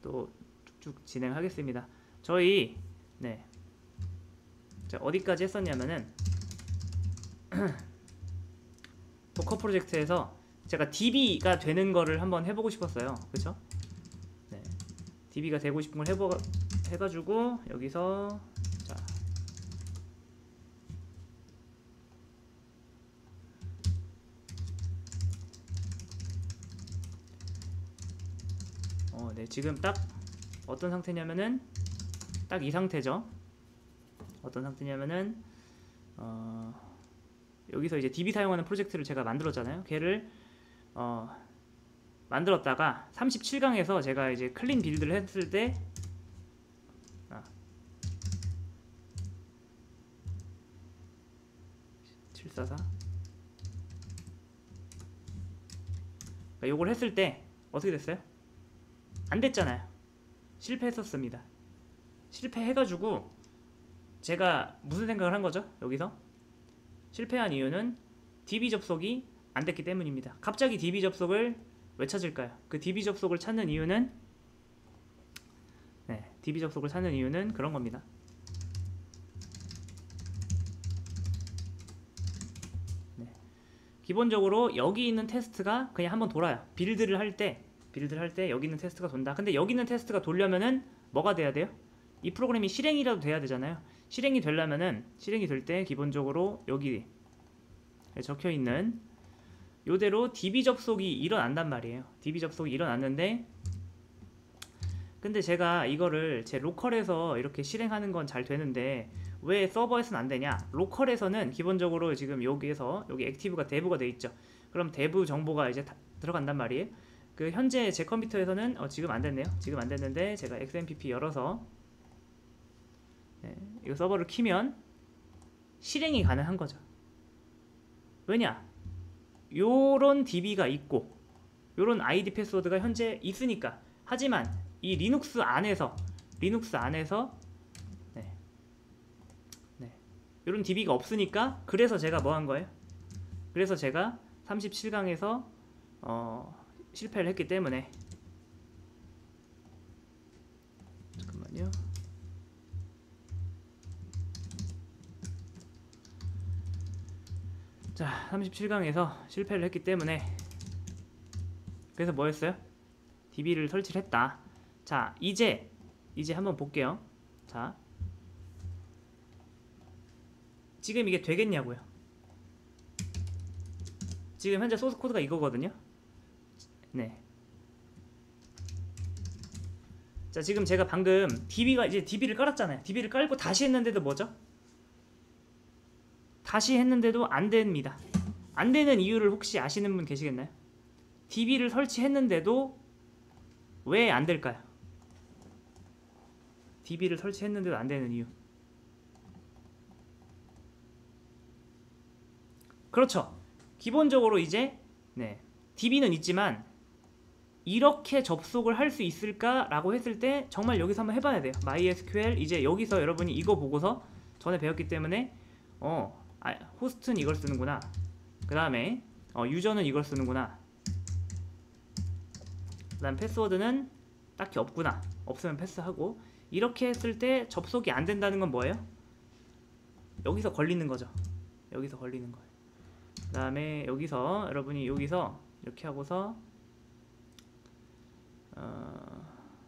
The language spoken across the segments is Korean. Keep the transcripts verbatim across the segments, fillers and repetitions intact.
또 쭉쭉 진행하겠습니다. 저희 네, 자, 어디까지 했었냐면은 도커 프로젝트에서 제가 디비가 되는 거를 한번 해보고 싶었어요. 그쵸? 네, 디비가 되고 싶은 걸 해보, 해가지고 여기서 자, 어, 네, 지금 딱 어떤 상태냐면은 딱 이 상태죠. 어떤 상태냐면은 어, 여기서 이제 디비 사용하는 프로젝트를 제가 만들었잖아요. 걔를 어, 만들었다가 삼십칠 강에서 제가 이제 클린 빌드를 했을 때 아, 칠사사 그러니까 요걸 했을 때 어떻게 됐어요? 안 됐잖아요. 실패했었습니다. 실패해가지고 제가 무슨 생각을 한 거죠? 여기서 실패한 이유는 디비 접속이 안 됐기 때문입니다. 갑자기 디비 접속을 왜 찾을까요? 그 디비 접속을 찾는 이유는 네, 디비 접속을 찾는 이유는 그런 겁니다. 네. 기본적으로 여기 있는 테스트가 그냥 한번 돌아요. 빌드를 할 때 빌드를 할 때 여기 있는 테스트가 돈다. 근데 여기 있는 테스트가 돌려면은 뭐가 돼야 돼요? 이 프로그램이 실행이라도 돼야 되잖아요. 실행이 되려면은 실행이 될 때 기본적으로 여기 적혀있는 요대로 디비 접속이 일어난단 말이에요. 디비 접속이 일어났는데 근데 제가 이거를 제 로컬에서 이렇게 실행하는 건 잘 되는데 왜 서버에서는 안 되냐? 로컬에서는 기본적으로 지금 여기에서 여기 액티브가 데브가 돼 있죠. 그럼 데브 정보가 이제 다 들어간단 말이에요. 그 현재 제 컴퓨터에서는 어 지금 안 됐네요. 지금 안 됐는데 제가 엑스엠피피 열어서 네, 이거 서버를 키면 실행이 가능한 거죠. 왜냐? 요런 디비가 있고 요런 아이디 패스워드가 현재 있으니까. 하지만 이 리눅스 안에서 리눅스 안에서 네, 네, 요런 디비가 없으니까 그래서 제가 뭐 한 거예요? 그래서 제가 삼십칠 강에서 어, 실패를 했기 때문에 잠깐만요. 자, 삼십칠 강에서 실패를 했기 때문에 그래서 뭐 했어요? 디비를 설치를 했다. 자, 이제 이제 한번 볼게요. 자, 지금 이게 되겠냐고요. 지금 현재 소스 코드가 이거거든요. 네. 자, 지금 제가 방금 디비가 이제 디비를 깔았잖아요. 디비를 깔고 다시 했는데도 뭐죠? 다시 했는데도 안 됩니다. 안 되는 이유를 혹시 아시는 분 계시겠나요? 디비를 설치했는데도 왜 안 될까요? 디비를 설치했는데도 안 되는 이유. 그렇죠. 기본적으로 이제 네, 디비는 있지만 이렇게 접속을 할 수 있을까라고 했을 때 정말 여기서 한번 해봐야 돼요. 마이에스큐엘 이제 여기서 여러분이 이거 보고서 전에 배웠기 때문에 어 아, 호스트는 이걸 쓰는구나. 그 다음에 어, 유저는 이걸 쓰는구나. 그 다음 패스워드는 딱히 없구나. 없으면 패스하고. 이렇게 했을 때 접속이 안 된다는 건 뭐예요? 여기서 걸리는 거죠. 여기서 걸리는 거예요. 그 다음에 여기서 여러분이 여기서 이렇게 하고서 어,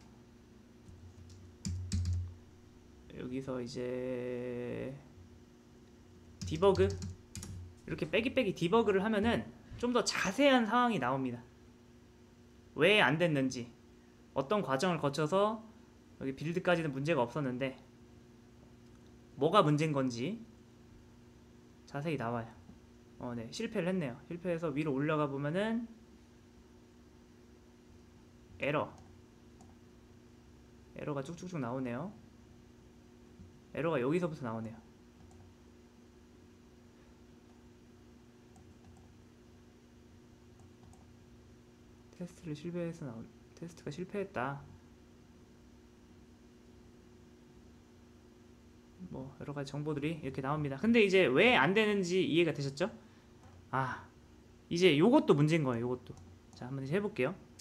여기서 이제 디버그 이렇게 빼기 빼기 디버그를 하면은 좀 더 자세한 상황이 나옵니다. 왜 안 됐는지, 어떤 과정을 거쳐서 여기 빌드까지는 문제가 없었는데 뭐가 문제인 건지 자세히 나와요. 어, 네, 실패를 했네요. 실패해서 위로 올라가 보면은 에러 에러가 쭉쭉쭉 나오네요. 에러가 여기서부터 나오네요. 테스트를 실패해서 나온 테스트가 실패했다. 뭐 여러가지 정보들이 이렇게 나옵니다. 근데 이제 왜 안되는지 이해가 되셨죠? 아, 이제 요것도 문제인 거예요. 요것도. 자, 한번 이제 해볼게요.